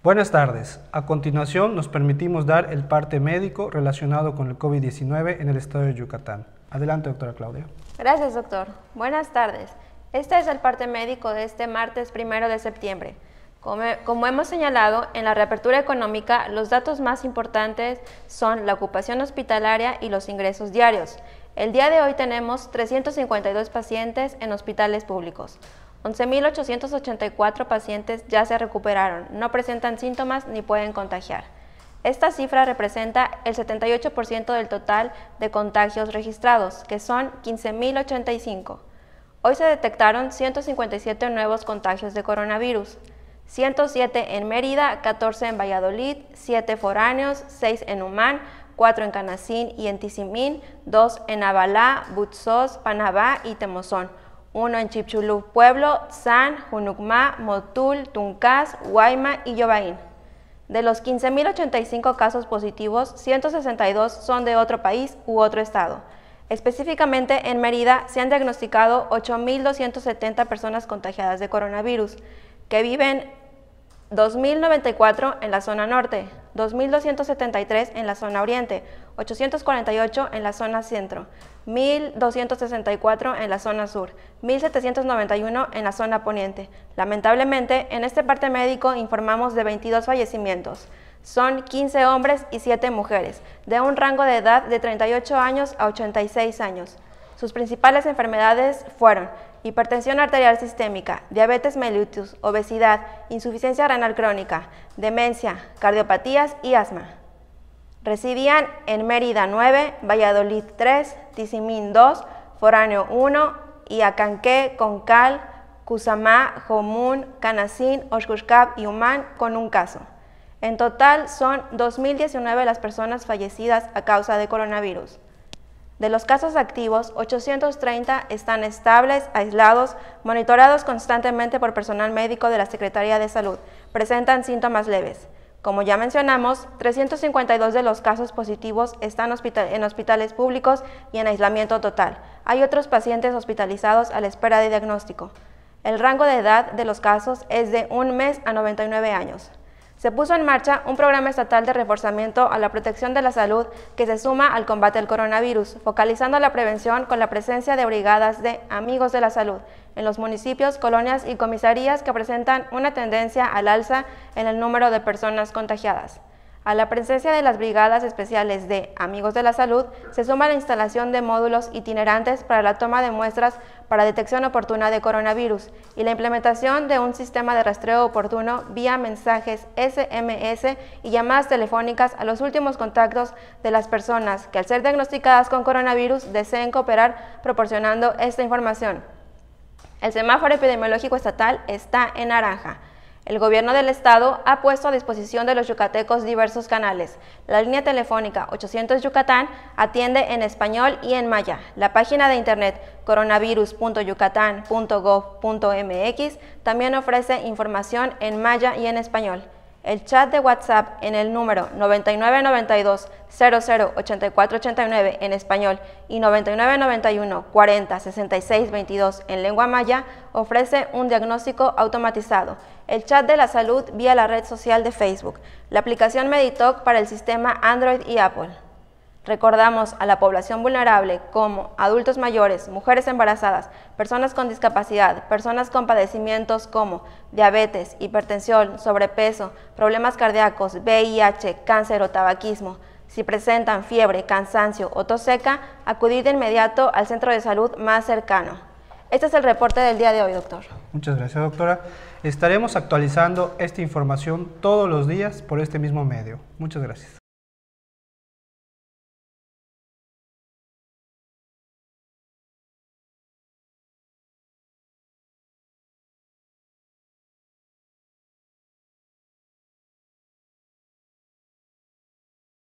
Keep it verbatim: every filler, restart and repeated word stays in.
Buenas tardes. A continuación nos permitimos dar el parte médico relacionado con el COVID diecinueve en el estado de Yucatán. Adelante, doctora Claudia. Gracias, doctor. Buenas tardes. Este es el parte médico de este martes primero de septiembre. Como, como hemos señalado, en la reapertura económica, los datos más importantes son la ocupación hospitalaria y los ingresos diarios. El día de hoy tenemos trescientos cincuenta y dos pacientes en hospitales públicos. once mil ochocientos ochenta y cuatro pacientes ya se recuperaron, no presentan síntomas ni pueden contagiar. Esta cifra representa el setenta y ocho por ciento del total de contagios registrados, que son quince mil ochenta y cinco. Hoy se detectaron ciento cincuenta y siete nuevos contagios de coronavirus, ciento siete en Mérida, catorce en Valladolid, siete foráneos, seis en Humán, cuatro en Canacín y en Tizimín, dos en Abalá, Butzós, Panabá y Temozón, uno en Chipchulú, Pueblo, San, Junucmá, Motul, Tuncás, Guayma y Yobaín. De los quince mil ochenta y cinco casos positivos, ciento sesenta y dos son de otro país u otro estado. Específicamente en Mérida se han diagnosticado ocho mil doscientas setenta personas contagiadas de coronavirus, que viven dos mil noventa y cuatro en la zona norte, dos mil doscientos setenta y tres en la zona oriente, ochocientos cuarenta y ocho en la zona centro, mil doscientos sesenta y cuatro en la zona sur, mil setecientos noventa y uno en la zona poniente. Lamentablemente, en este parte médico informamos de veintidós fallecimientos. Son quince hombres y siete mujeres, de un rango de edad de treinta y ocho años a ochenta y seis años. Sus principales enfermedades fueron hipertensión arterial sistémica, diabetes mellitus, obesidad, insuficiencia renal crónica, demencia, cardiopatías y asma. Residían en Mérida nueve, Valladolid tres, Tizimín dos, Foráneo uno y Acanqué, Concal, Cusamá, Jomún, Canacín, Oxcuxcap y Humán con un caso. En total son dos mil diecinueve las personas fallecidas a causa de coronavirus. De los casos activos, ochocientos treinta están estables, aislados, monitoreados constantemente por personal médico de la Secretaría de Salud. Presentan síntomas leves. Como ya mencionamos, trescientos cincuenta y dos de los casos positivos están hospital- en hospitales públicos y en aislamiento total. Hay otros pacientes hospitalizados a la espera de diagnóstico. El rango de edad de los casos es de un mes a noventa y nueve años. Se puso en marcha un programa estatal de reforzamiento a la protección de la salud que se suma al combate al coronavirus, focalizando la prevención con la presencia de brigadas de Amigos de la Salud en los municipios, colonias y comisarías que presentan una tendencia al alza en el número de personas contagiadas. A la presencia de las brigadas especiales de Amigos de la Salud se suma la instalación de módulos itinerantes para la toma de muestras para detección oportuna de coronavirus y la implementación de un sistema de rastreo oportuno vía mensajes ese eme ese y llamadas telefónicas a los últimos contactos de las personas que al ser diagnosticadas con coronavirus deseen cooperar proporcionando esta información. El semáforo epidemiológico estatal está en naranja. El gobierno del estado ha puesto a disposición de los yucatecos diversos canales. La línea telefónica ochocientos Yucatán atiende en español y en maya. La página de internet coronavirus punto yucatán punto gov punto mx también ofrece información en maya y en español. El chat de WhatsApp en el número noventa y nueve noventa y dos cero cero ochenta y cuatro ochenta y nueve en español y noventa y nueve noventa y uno cuarenta sesenta y seis veintidós en lengua maya ofrece un diagnóstico automatizado. El chat de la salud vía la red social de Facebook, la aplicación Meditoc para el sistema Android y Apple. Recordamos a la población vulnerable como adultos mayores, mujeres embarazadas, personas con discapacidad, personas con padecimientos como diabetes, hipertensión, sobrepeso, problemas cardíacos, ve i hache, cáncer o tabaquismo. Si presentan fiebre, cansancio o tos seca, acudir de inmediato al centro de salud más cercano. Este es el reporte del día de hoy, doctor. Muchas gracias, doctora. Estaremos actualizando esta información todos los días por este mismo medio. Muchas gracias.